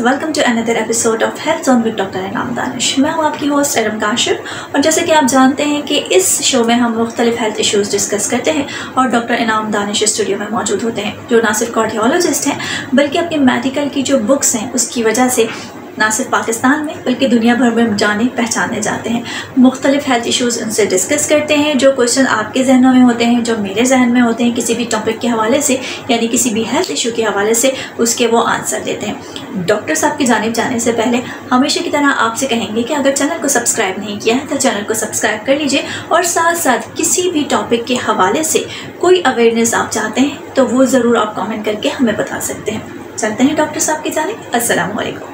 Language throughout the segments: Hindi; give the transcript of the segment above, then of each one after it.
Welcome to another episode of health zone with doctor Inam Danish. मैं हूं आपकी होस्ट एरम काशिफ और जैसे कि आप जानते हैं कि इस शो में हम मुख्तलिफ हेल्थ इश्यूज़ डिस्कस करते हैं और डॉक्टर इनाम दानिश स्टूडियो में मौजूद होते हैं, जो ना सिर्फ कार्डियोलॉजिस्ट हैं बल्कि अपनी मेडिकल की जो बुक्स हैं उसकी वजह से ना सिर्फ पाकिस्तान में बल्कि दुनिया भर में जाने पहचाने जाते हैं। मुख्तलिफ हेल्थ इश्यूज़ उनसे डिस्कस करते हैं। जो क्वेश्चन आपके जहनों में होते हैं, जो मेरे जहन में होते हैं किसी भी टॉपिक के हवाले से, यानी किसी भी हेल्थ इशू के हवाले से, उसके वो आंसर देते हैं। डॉक्टर साहब की जानिब जाने से पहले हमेशा की तरह आपसे कहेंगे कि अगर चैनल को सब्सक्राइब नहीं किया है तो चैनल को सब्सक्राइब कर लीजिए और साथ साथ किसी भी टॉपिक के हवाले से कोई अवेयरनेस आप चाहते हैं तो वो ज़रूर आप कॉमेंट करके हमें बता सकते हैं। चलते हैं डॉक्टर साहब की जानिब। अस्सलाम वालेकुम।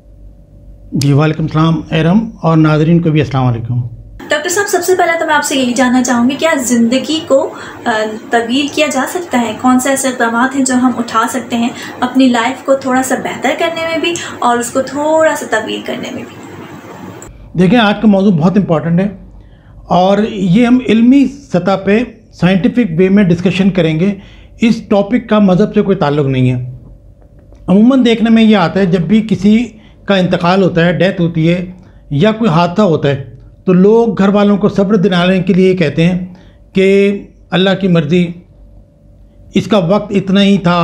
जी वालेकुम सलाम एरम और नाज़रीन को भी अस्सलाम वालेकुम। डॉक्टर साहब, सबसे पहले तो मैं आपसे यही जानना चाहूँगी, क्या ज़िंदगी को तब्दील किया जा सकता है? कौन से ऐसे इक़दाम हैं जो हम उठा सकते हैं अपनी लाइफ को थोड़ा सा बेहतर करने में भी और उसको थोड़ा सा तब्दील करने में भी? देखें, आज का मौजूद बहुत इम्पॉर्टेंट है और ये हम इल्मी सतह पे साइंटिफिक वे में डिस्कशन करेंगे। इस टॉपिक का मज़हब से कोई ताल्लुक़ नहीं है। अमूमन देखने में ये आता है जब भी किसी का इंतकाल होता है, डेथ होती है या कोई हादसा होता है, तो लोग घर वालों को सब्र दिलाने के लिए कहते हैं कि अल्लाह की मर्ज़ी, इसका वक्त इतना ही था,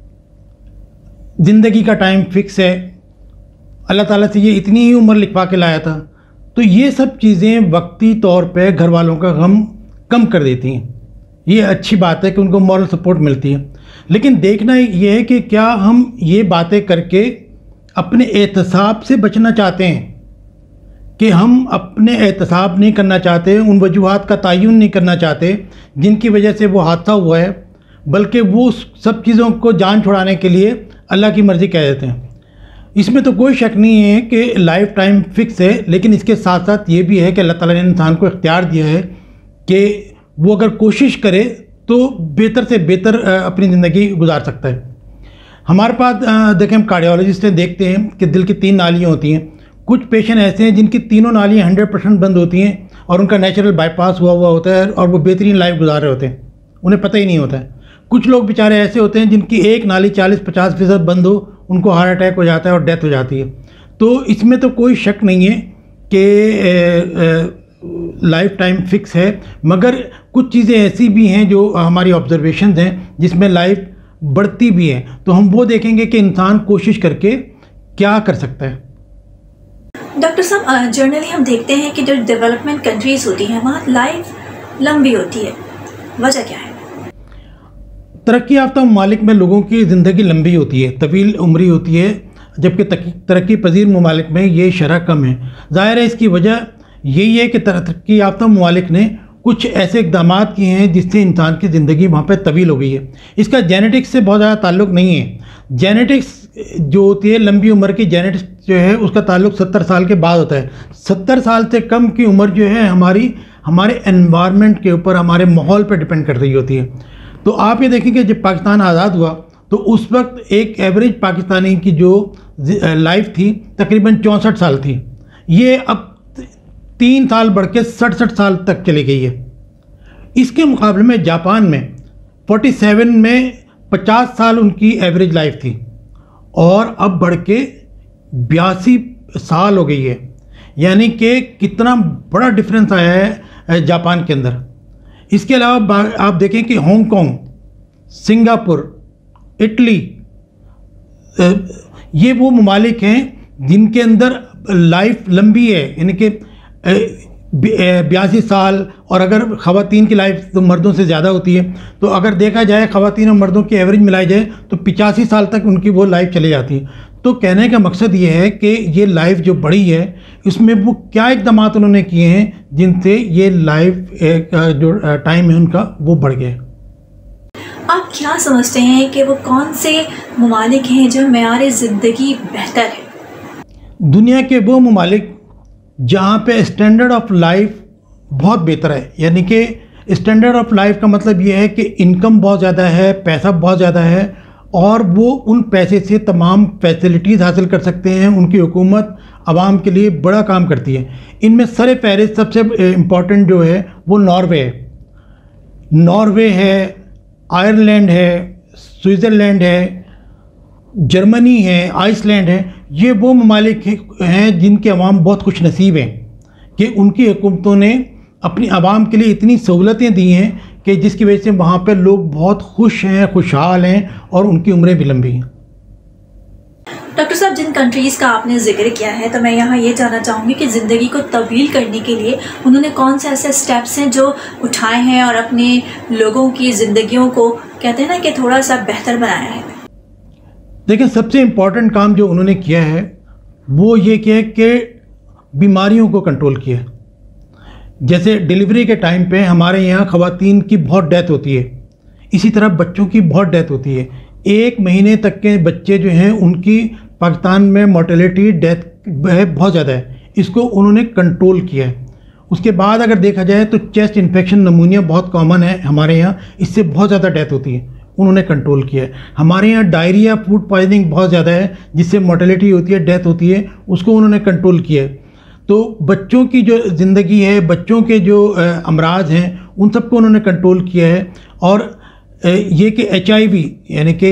ज़िंदगी का टाइम फिक्स है, अल्लाह ताला से ये इतनी ही उम्र लिखवा के लाया था। तो ये सब चीज़ें वक्ती तौर पे घर वालों का गम कम कर देती हैं। ये अच्छी बात है कि उनको मॉरल सपोर्ट मिलती है, लेकिन देखना ये है कि क्या हम ये बातें करके अपने एहतसाब से बचना चाहते हैं, कि हम अपने एहतसाब नहीं करना चाहते, उन वजूहात का तयन नहीं करना चाहते जिनकी वजह से वो हादसा हुआ है, बल्कि वो सब चीज़ों को जान छुड़ाने के लिए अल्लाह की मर्ज़ी कह देते हैं। इसमें तो कोई शक नहीं है कि लाइफ टाइम फिक्स है, लेकिन इसके साथ साथ ये भी है कि अल्लाह ताला ने इंसान को इख्तियार दिया है कि वो अगर कोशिश करे तो बेहतर से बेहतर अपनी ज़िंदगी गुजार सकता है। हमारे पास देखें, हम कार्डियोलॉजिस्ट हैं, देखते हैं कि दिल की 3 नालियाँ होती हैं। कुछ पेशेंट ऐसे हैं जिनकी तीनों नालियाँ 100% बंद होती हैं और उनका नेचुरल बाईपास हुआ होता है और वो बेहतरीन लाइफ गुजार रहे होते हैं, उन्हें पता ही नहीं होता है। कुछ लोग बेचारे ऐसे होते हैं जिनकी एक नाली 40-50% बंद हो, उनको हार्ट अटैक हो जाता है और डेथ हो जाती है। तो इसमें तो कोई शक नहीं है कि लाइफ टाइम फिक्स है, मगर कुछ चीज़ें ऐसी भी हैं जो हमारी ऑब्जर्वेशंस हैं जिसमें लाइफ बढ़ती भी है। तो हम वो देखेंगे कि इंसान कोशिश करके क्या कर सकता है। डॉक्टर साहब, जनरली हम देखते हैं कि जो डेवलपमेंट कंट्रीज़ होती हैं वहाँ लाइफ लंबी होती है, वजह क्या है? तरक्की याफ्ता ममालिक में लोगों की ज़िंदगी लंबी होती है, तवील उम्री होती है, जबकि तरक्की पजीर ममालिक में ये शरह कम है। ज़ाहिर है इसकी वजह यही है कि तरक्की याफ्ता ममालिक ने कुछ ऐसे इक़दाम किए हैं जिससे इंसान की ज़िंदगी वहाँ पे तवील हो गई है। इसका जेनेटिक्स से बहुत ज़्यादा ताल्लुक़ नहीं है। जेनेटिक्स जो होती है, लंबी उम्र की जेनेटिक्स जो है उसका ताल्लुक़ 70 साल के बाद होता है। 70 साल से कम की उम्र जो है हमारे एनवायरनमेंट के ऊपर, हमारे माहौल पर डिपेंड कर रही होती है। तो आप ये देखेंगे जब पाकिस्तान आज़ाद हुआ तो उस वक्त एक एवरेज पाकिस्तानी की जो लाइफ थी तकरीबन 64 साल थी। ये अब 3 साल बढ़ के 67 साल तक चली गई है। इसके मुकाबले में जापान में 47 में 50 साल उनकी एवरेज लाइफ थी और अब बढ़ के 82 साल हो गई है। यानी कि कितना बड़ा डिफरेंस आया है जापान के अंदर। इसके अलावा आप देखें कि हांगकांग, सिंगापुर, इटली, ये वो ममालिक हैं जिनके अंदर लाइफ लंबी है, यानी कि 82 साल। और अगर ख़वातीन की लाइफ तो मर्दों से ज़्यादा होती है, तो अगर देखा जाए ख़वातीन और मर्दों की एवरेज मिलाई जाए तो 85 साल तक उनकी वो लाइफ चली जाती है। तो कहने का मकसद ये है कि ये लाइफ जो बढ़ी है इसमें वो क्या इक़दाम उन्होंने किए हैं जिनसे ये लाइफ जो टाइम है उनका वो बढ़ गया। आप क्या समझते हैं कि वो कौन से ममालिक हैं जो मेयार ज़िंदगी बेहतर है? दुनिया के वो ममालिक जहाँ पे स्टैंडर्ड ऑफ लाइफ बहुत बेहतर है। यानी कि स्टैंडर्ड ऑफ लाइफ का मतलब ये है कि इनकम बहुत ज़्यादा है, पैसा बहुत ज़्यादा है और वो उन पैसे से तमाम फैसिलिटीज़ हासिल कर सकते हैं। उनकी हुकूमत आवाम के लिए बड़ा काम करती है। इनमें सर फहरिस्त सबसे इम्पॉर्टेंट जो है वो नॉर्वे है। नॉर्वे है, आयरलैंड है, स्विट्ज़रलैंड है, जर्मनी है, आइसलैंड है, ये वो ममालिक हैं जिनके अवाम बहुत खुश नसीब हैं कि उनकी हुकूमतों ने अपनी आवाम के लिए इतनी सहूलतें दी हैं कि जिसकी वजह से वहाँ पर लोग बहुत खुश हैं, खुशहाल हैं और उनकी उम्रें भी लंबी हैं। डॉक्टर साहब, जिन कंट्रीज़ का आपने जिक्र किया है, तो मैं यहाँ ये जानना चाहूँगी कि ज़िंदगी को तब्दील करने के लिए उन्होंने कौन से ऐसे स्टेप्स हैं जो उठाए हैं और अपने लोगों की ज़िंदगियों को कहते हैं ना कि थोड़ा सा बेहतर बनाया है। देखिए, सबसे इम्पॉर्टेंट काम जो उन्होंने किया है वो ये किया कि बीमारियों को कंट्रोल किया। जैसे डिलीवरी के टाइम पे हमारे यहाँ ख़वातीन की बहुत डेथ होती है, इसी तरह बच्चों की बहुत डेथ होती है। 1 महीने तक के बच्चे जो हैं उनकी पाकिस्तान में मोर्टेलिटी डेथ है बहुत ज़्यादा है, इसको उन्होंने कंट्रोल किया है। उसके बाद अगर देखा जाए तो चेस्ट इन्फेक्शन, नमूनिया बहुत कॉमन है हमारे यहाँ, इससे बहुत ज़्यादा डेथ होती है, उन्होंने कंट्रोल किया है। हमारे यहाँ डायरिया, फूड पॉइजनिंग बहुत ज़्यादा है जिससे मोर्टेलिटी होती है, डेथ होती है, उसको उन्होंने कंट्रोल किया है। तो बच्चों की जो ज़िंदगी है, बच्चों के जो अमराज हैं, उन सबको उन्होंने कंट्रोल किया है। और ये कि HIV यानी कि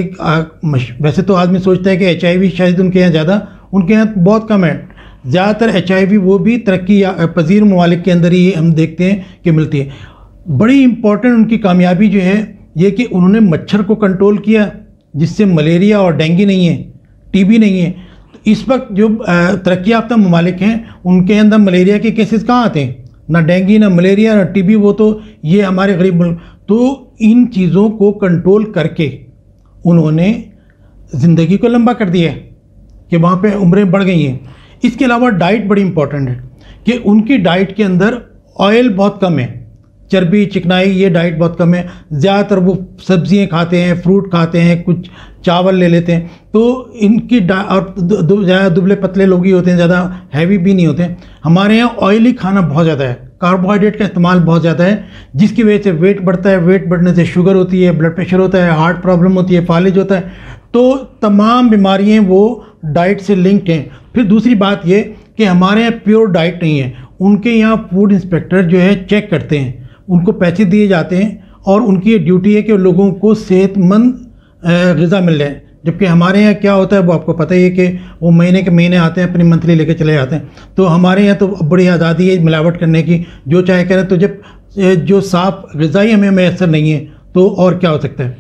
वैसे तो आदमी सोचता है कि HIV शायद उनके यहाँ ज़्यादा, उनके यहाँ बहुत कम है। ज़्यादातर HIV वो भी तरक्की पजीर ममालिक के अंदर ही हम देखते हैं कि मिलती है। बड़ी इम्पॉर्टेंट उनकी कामयाबी जो है ये कि उन्होंने मच्छर को कंट्रोल किया, जिससे मलेरिया और डेंगू नहीं है, TB नहीं है। तो इस वक्त जो तरक्की याफ्ता ममालिक हैं उनके अंदर मलेरिया के केसेस कहाँ आते हैं? ना डेंगू, ना मलेरिया, ना TB, वो तो ये हमारे गरीब मुल्क। तो इन चीज़ों को कंट्रोल करके उन्होंने ज़िंदगी को लंबा कर दिया है कि वहाँ पे उम्रें बढ़ गई हैं। इसके अलावा डाइट बड़ी इंपॉर्टेंट है कि उनकी डाइट के अंदर ऑयल बहुत कम है, चर्बी, चिकनाई, ये डाइट बहुत कम है। ज़्यादातर वो सब्जियां खाते हैं, फ्रूट खाते हैं, कुछ चावल ले लेते हैं। तो इनकी और ज़्यादा दुबले पतले लोग ही होते हैं, ज़्यादा हैवी भी नहीं होते। हमारे यहाँ ऑयली खाना बहुत ज़्यादा है, कार्बोहाइड्रेट का इस्तेमाल बहुत ज़्यादा है, जिसकी वजह से वेट बढ़ता है। वेट बढ़ने से शुगर होती है, ब्लड प्रेशर होता है, हार्ट प्रॉब्लम होती है, फालिज होता है। तो तमाम बीमारियाँ वो डाइट से लिंक्ड हैं। फिर दूसरी बात ये कि हमारे यहाँ प्योर डाइट नहीं है। उनके यहाँ फूड इंस्पेक्टर जो है चेक करते हैं, उनको पैसे दिए जाते हैं और उनकी ये ड्यूटी है कि लोगों को सेहतमंद ग़िज़ा मिल जाए। जबकि हमारे यहाँ क्या होता है वो आपको पता ही है कि वो महीने के महीने आते हैं, अपनी मंथली लेके चले जाते हैं। तो हमारे यहाँ तो बड़ी आज़ादी है मिलावट करने की, जो चाहे करें। तो जब जो साफ़ ग़िज़ाई हमें मैसर नहीं है तो और क्या हो सकता है।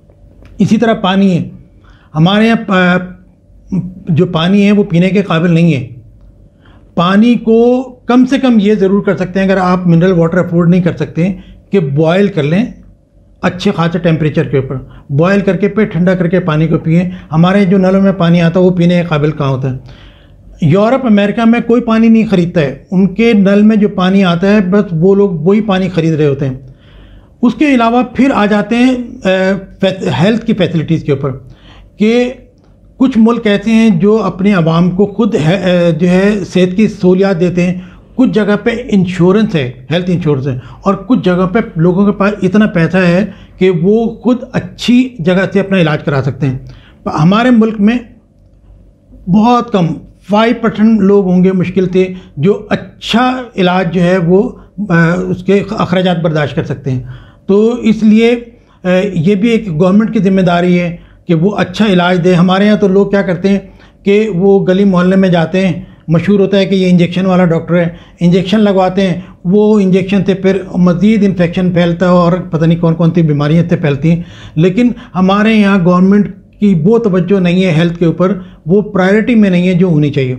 इसी तरह पानी है, हमारे यहाँ जो पानी है वो पीने के काबिल नहीं है। पानी को कम से कम ये ज़रूर कर सकते हैं, अगर आप मिनरल वाटर अफोर्ड नहीं कर सकते, कि बॉयल कर लें अच्छे खासे टेम्परेचर के ऊपर, बॉयल करके पेट ठंडा करके पानी को पिएं। हमारे जो नलों में पानी आता है वो पीने के काबिल कहाँ होता है। यूरोप, अमेरिका में कोई पानी नहीं ख़रीदता है, उनके नल में जो पानी आता है बस वो लोग वही पानी ख़रीद रहे होते हैं। उसके अलावा फिर आ जाते हैं हेल्थ की फैसिलिटीज़ के ऊपर, कि कुछ मुल्क ऐसे हैं जो अपने आवाम को खुद जो है सेहत की सहूलियात देते हैं। कुछ जगह पे इंश्योरेंस है, हेल्थ इंश्योरेंस है, और कुछ जगह पे लोगों के पास इतना पैसा है कि वो खुद अच्छी जगह से अपना इलाज करा सकते हैं। हमारे मुल्क में बहुत कम 5% लोग होंगे मुश्किल से जो अच्छा इलाज जो है वो उसके अखराजात बर्दाश्त कर सकते हैं। तो इसलिए ये भी एक गवर्नमेंट की जिम्मेदारी है कि वो अच्छा इलाज दे। हमारे यहाँ तो लोग क्या करते हैं कि वो गली मोहल्ले में जाते हैं, मशहूर होता है कि ये इंजेक्शन वाला डॉक्टर है, इंजेक्शन लगवाते हैं, वो इंजेक्शन से फिर मज़ीद इन्फेक्शन फैलता है और पता नहीं कौन कौन सी बीमारियाँ इससे फैलती हैं। लेकिन हमारे यहाँ गवर्नमेंट की वो तवज्जो नहीं है हेल्थ के ऊपर, वो प्रायोरिटी में नहीं है जो होनी चाहिए।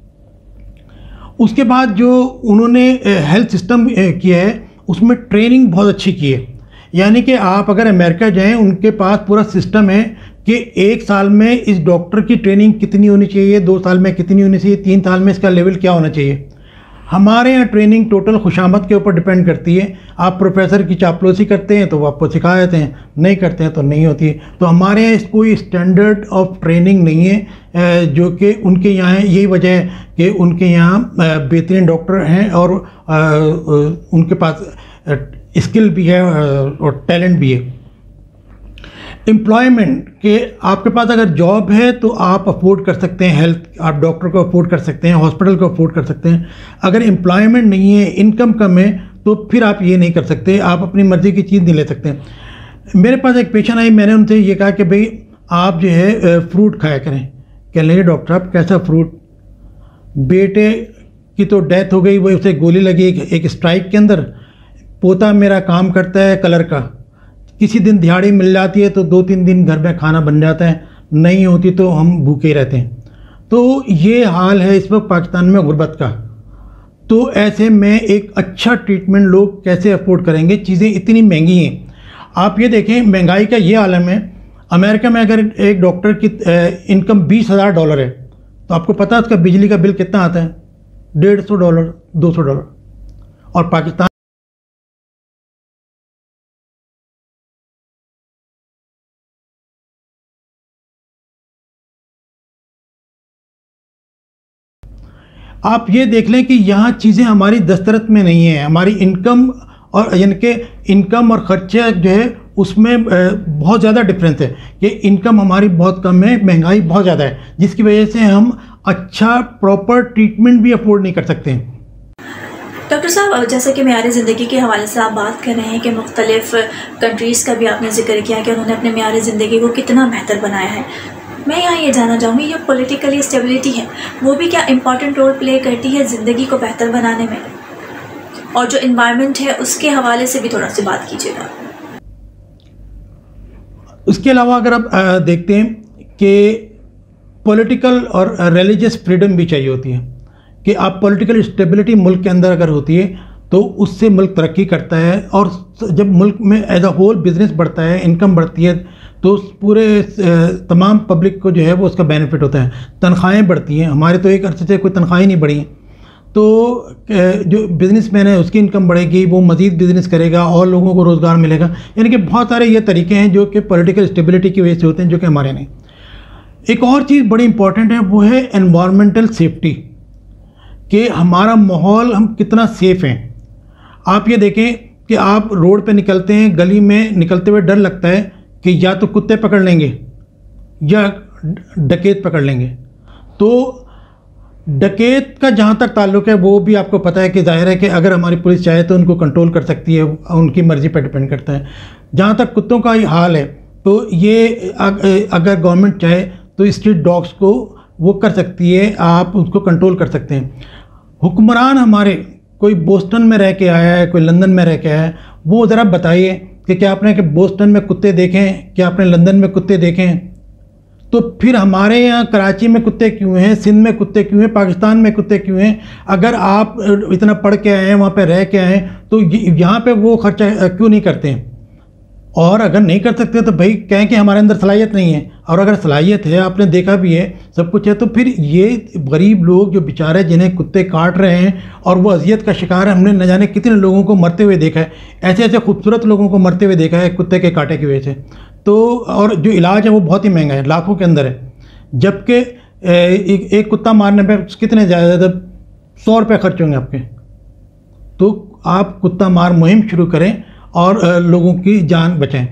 उसके बाद जो उन्होंने हेल्थ सिस्टम किया है उसमें ट्रेनिंग बहुत अच्छी की है। यानी कि आप अगर अमेरिका जाएं, उनके पास पूरा सिस्टम है कि 1 साल में इस डॉक्टर की ट्रेनिंग कितनी होनी चाहिए, 2 साल में कितनी होनी चाहिए, 3 साल में इसका लेवल क्या होना चाहिए। हमारे यहाँ ट्रेनिंग टोटल खुशामद के ऊपर डिपेंड करती है। आप प्रोफेसर की चापलूसी करते हैं तो वो आपको सिखा देते हैं, नहीं करते हैं तो नहीं होती है। तो हमारे यहाँ कोई स्टैंडर्ड ऑफ ट्रेनिंग नहीं है, जो कि उनके यहाँ है। यही वजह है कि उनके यहाँ बेहतरीन डॉक्टर हैं और उनके पास स्किल भी है और टैलेंट भी है। एम्प्लॉयमेंट के आपके पास अगर जॉब है तो आप अफोर्ड कर सकते हैं हेल्थ, आप डॉक्टर को अफोर्ड कर सकते हैं, हॉस्पिटल को अफोर्ड कर सकते हैं। अगर एम्प्लॉयमेंट नहीं है, इनकम कम है, तो फिर आप ये नहीं कर सकते, आप अपनी मर्ज़ी की चीज़ नहीं ले सकते। मेरे पास एक पेशेंट आई, मैंने उनसे ये कहा कि भाई आप जो है फ्रूट खाया करें। कह लेंगे डॉक्टर साहब कैसा फ्रूट? बेटे की तो डेथ हो गई, वो उसे गोली लगी एक स्ट्राइक के अंदर। पोता मेरा काम करता है कलर का, किसी दिन दिहाड़ी मिल जाती है तो 2-3 दिन घर में खाना बन जाता है, नहीं होती तो हम भूखे रहते हैं। तो ये हाल है इस वक्त पाकिस्तान में गुर्बत का। तो ऐसे में एक अच्छा ट्रीटमेंट लोग कैसे अफोर्ड करेंगे? चीज़ें इतनी महंगी हैं। आप ये देखें, महंगाई का ये आलम है। अमेरिका में अगर एक डॉक्टर की इनकम $20,000 है तो आपको पता है उसका बिजली का बिल कितना आता है? $150, $200। और पाकिस्तान आप ये देख लें कि यहाँ चीज़ें हमारी दस्तरत में नहीं है। हमारी इनकम और यानी कि इनकम और ख़र्चा जो है उसमें बहुत ज़्यादा डिफरेंस है कि इनकम हमारी बहुत कम है, महंगाई बहुत ज़्यादा है, जिसकी वजह से हम अच्छा प्रॉपर ट्रीटमेंट भी अफोर्ड नहीं कर सकते हैं। डॉक्टर साहब, जैसे कि मेयार ज़िंदगी के हवाले से आप बात कर रहे हैं कि मुख्तलिफ़ कंट्रीज़ का भी आपने जिक्र किया कि उन्होंने अपने मेयार ज़िंदगी को कितना बेहतर बनाया है। मैं यहाँ ये जानना चाहूँगी, ये पॉलिटिकली स्टेबिलिटी है वो भी क्या इम्पॉर्टेंट रोल प्ले करती है ज़िंदगी को बेहतर बनाने में? और जो इन्वायरमेंट है उसके हवाले से भी थोड़ा सी बात कीजिएगा। उसके अलावा अगर आप देखते हैं कि पॉलिटिकल और रिलीजियस फ्रीडम भी चाहिए होती है कि आप पॉलिटिकल स्टेबिलिटी मुल्क के अंदर अगर होती है तो उससे मुल्क तरक्की करता है। और जब मुल्क में एज अ होल बिज़नेस बढ़ता है, इनकम बढ़ती है, तो पूरे तमाम पब्लिक को जो है वो उसका बेनिफिट होता है। तनख्वाहें बढ़ती हैं। हमारे तो एक अरसे से कोई तनख्वाहें नहीं बढ़ी, तो जो बिज़नेसमैन है उसकी इनकम बढ़ेगी, वो मज़ीद बिज़नेस करेगा और लोगों को रोज़गार मिलेगा। यानी कि बहुत सारे ये तरीके हैं जो कि पॉलिटिकल स्टेबिलिटी की वजह से होते हैं, जो कि हमारे नहीं। एक और चीज़ बड़ी इंपॉर्टेंट है, वो है एनवायरमेंटल सेफ्टी, कि हमारा माहौल हम कितना सेफ़ हैं। आप ये देखें कि आप रोड पे निकलते हैं, गली में निकलते हुए डर लगता है कि या तो कुत्ते पकड़ लेंगे या डकैत पकड़ लेंगे। तो डकैत का जहाँ तक ताल्लुक़ है वो भी आपको पता है कि जाहिर है कि अगर हमारी पुलिस चाहे तो उनको कंट्रोल कर सकती है, उनकी मर्ज़ी पर डिपेंड करता है। जहाँ तक कुत्तों का ही हाल है, तो ये अगर गवर्नमेंट चाहे तो स्ट्रीट डॉग्स को वो कर सकती है, आप उसको कंट्रोल कर सकते हैं। हुक्मरान हमारे, कोई बोस्टन में रह के आया है, कोई लंदन में रह के आया है, वो ज़रा बताइए कि क्या आपने कि बोस्टन में कुत्ते देखें, क्या आपने लंदन में कुत्ते देखें? तो फिर हमारे यहाँ कराची में कुत्ते क्यों हैं, सिंध में कुत्ते क्यों हैं, पाकिस्तान में कुत्ते क्यों हैं? अगर आप इतना पढ़ के आए हैं, वहाँ पे रह के आए हैं, तो यहाँ पे वो खर्चा क्यों नहीं करते हैं? और अगर नहीं कर सकते तो भाई कहें कि हमारे अंदर सलाहियत नहीं है। और अगर सलाहियत है, आपने देखा भी है, सब कुछ है, तो फिर ये गरीब लोग जो बेचारे जिन्हें कुत्ते काट रहे हैं और वो अजियत का शिकार है, हमने न जाने कितने लोगों को मरते हुए देखा है, ऐसे ऐसे खूबसूरत लोगों को मरते हुए देखा है कुत्ते के कांटे की वजह से। तो और जो इलाज है वो बहुत ही महंगा है, लाखों के अंदर है, जबकि एक कुत्ता मारने पर कितने ज़्यादा $100 खर्च होंगे आपके। तो आप कुत्ता मार मुहिम शुरू करें और लोगों की जान बचाएं।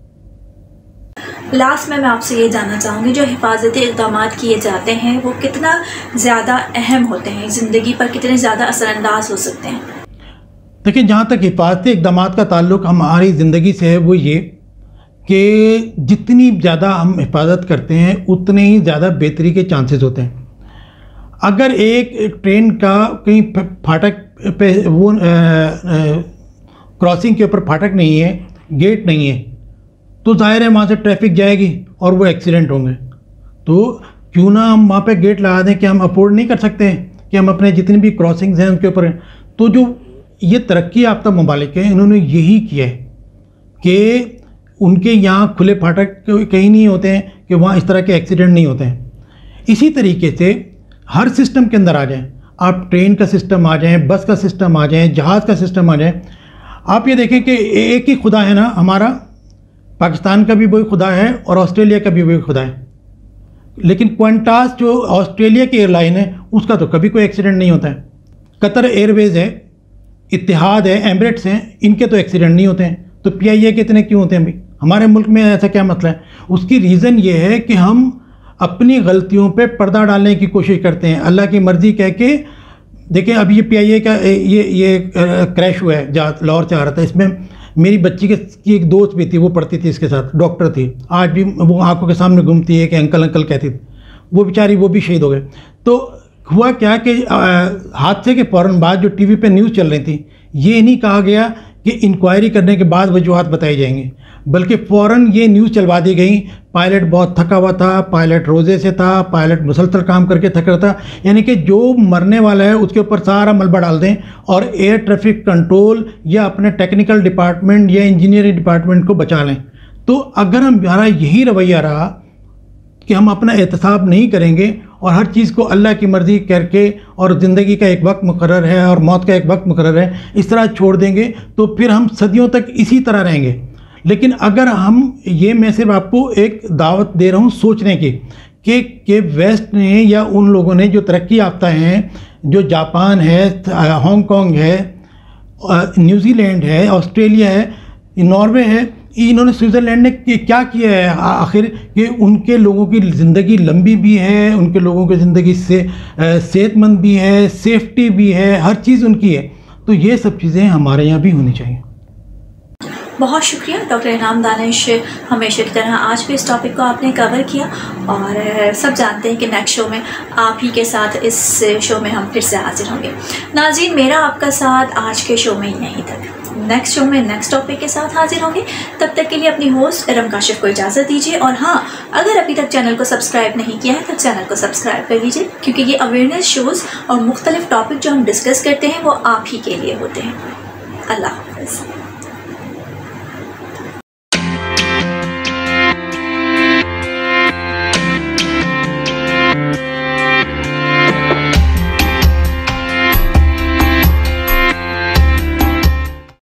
लास्ट में मैं आपसे ये जानना चाहूँगी, जो हिफाजती इक़दाम किए जाते हैं वो कितना ज़्यादा अहम होते हैं, ज़िंदगी पर कितने ज़्यादा असरअंदाज हो सकते हैं? देखिए, जहाँ तक हिफाजती इक़दाम का ताल्लुक़ हमारी ज़िंदगी से है, वो ये कि जितनी ज़्यादा हम हिफाजत करते हैं उतने ही ज़्यादा बेहतरी के चांसेस होते हैं। अगर एक ट्रेन का कहीं फाटक पे वो क्रॉसिंग के ऊपर फाटक नहीं है, गेट नहीं है, तो जाहिर है वहाँ से ट्रैफिक जाएगी और वो एक्सीडेंट होंगे। तो क्यों ना हम वहाँ पे गेट लगा दें कि हम अफोर्ड नहीं कर सकते हैं कि हम अपने जितनी भी क्रॉसिंग्स हैं उनके ऊपर। तो जो ये तरक्की याफ्ता ममालिक हैं, इन्होंने यही किया है कि उनके यहाँ खुले फाटक कहीं नहीं होते हैं, कि वहाँ इस तरह के एक्सीडेंट नहीं होते हैं। इसी तरीके से हर सिस्टम के अंदर आ जाएँ, आप ट्रेन का सिस्टम आ जाएँ, बस का सिस्टम आ जाए, जहाज़ का सिस्टम आ जाए। आप ये देखें कि एक ही खुदा है ना, हमारा पाकिस्तान का भी वही खुदा है और ऑस्ट्रेलिया का भी वही खुदा है। लेकिन क्वांटास जो ऑस्ट्रेलिया की एयरलाइन है, उसका तो कभी कोई एक्सीडेंट नहीं होता है। कतर एयरवेज़ है, इत्तेहाद है, एमिरेट्स हैं, इनके तो एक्सीडेंट नहीं होते हैं। तो PIA के इतने क्यों होते हैं भाई? हमारे मुल्क में ऐसा क्या मसला है? उसकी रीज़न ये है कि हम अपनी गलतियों पे पर्दा डालने की कोशिश करते हैं, अल्लाह की मर्ज़ी कह के। देखिए, अब ये PIA का ये क्रैश हुआ है, जहाँ लाहौर से आ रहा था, इसमें मेरी बच्ची की एक दोस्त भी थी, वो पढ़ती थी इसके साथ, डॉक्टर थी, आज भी वो आंखों के सामने घूमती है कि अंकल अंकल कहती थी। वो बेचारी वो भी शहीद हो गए। तो हुआ क्या कि हादसे के फ़ौरन बाद जो टीवी पे न्यूज़ चल रही थी, ये नहीं कहा गया कि इंक्वायरी करने के बाद वजूहात बताई जाएंगी, बल्कि फ़ौरन ये न्यूज़ चलवा दी गई, पायलट बहुत थका हुआ था, पायलट रोज़े से था, पायलट मुसलसल काम करके थक रहा था, यानी कि जो मरने वाला है उसके ऊपर सारा मलबा डाल दें और एयर ट्रैफिक कंट्रोल या अपने टेक्निकल डिपार्टमेंट या इंजीनियरिंग डिपार्टमेंट को बचा लें। तो अगर हमारा यही रवैया रहा कि हम अपना एहतसाब नहीं करेंगे और हर चीज़ को अल्लाह की मर्ज़ी करके और ज़िंदगी का एक वक्त मुकर्रर है और मौत का एक वक्त मुकर्रर है, इस तरह छोड़ देंगे तो फिर हम सदियों तक इसी तरह रहेंगे। लेकिन अगर हम मैं सिर्फ आपको एक दावत दे रहा हूँ सोचने की कि वेस्ट ने या उन लोगों ने जो तरक्की याफ्ता हैं, जो जापान है, हांगकांग है, न्यूजीलैंड है, ऑस्ट्रेलिया है, नॉर्वे है, इन्होंने स्विट्ज़रलैंड ने क्या किया है आखिर कि उनके लोगों की ज़िंदगी लंबी भी है, उनके लोगों की ज़िंदगी से सेहतमंद भी है, सेफ्टी भी है, हर चीज़ उनकी है। तो ये सब चीज़ें हमारे यहाँ भी होनी चाहिए। बहुत शुक्रिया डॉक्टर इनाम दानिश, हमेशा की तरह आज भी इस टॉपिक को आपने कवर किया और सब जानते हैं कि नेक्स्ट शो में आप ही के साथ इस शो में हम फिर से हाजिर होंगे। नाज़रीन, मेरा आपका साथ आज के शो में यहीं तक, नेक्स्ट शो में नेक्स्ट टॉपिक के साथ हाजिर होंगे। तब तक के लिए अपनी होस्ट इरम काशिफ को इजाज़त दीजिए और हाँ, अगर अभी तक चैनल को सब्सक्राइब नहीं किया है तो चैनल को सब्सक्राइब कर लीजिए, क्योंकि ये अवेयरनेस शोज़ और मुख्तलिफ टॉपिक जो हम डिस्कस करते हैं वो आप ही के लिए होते हैं। अल्लाह हाफ़िज़।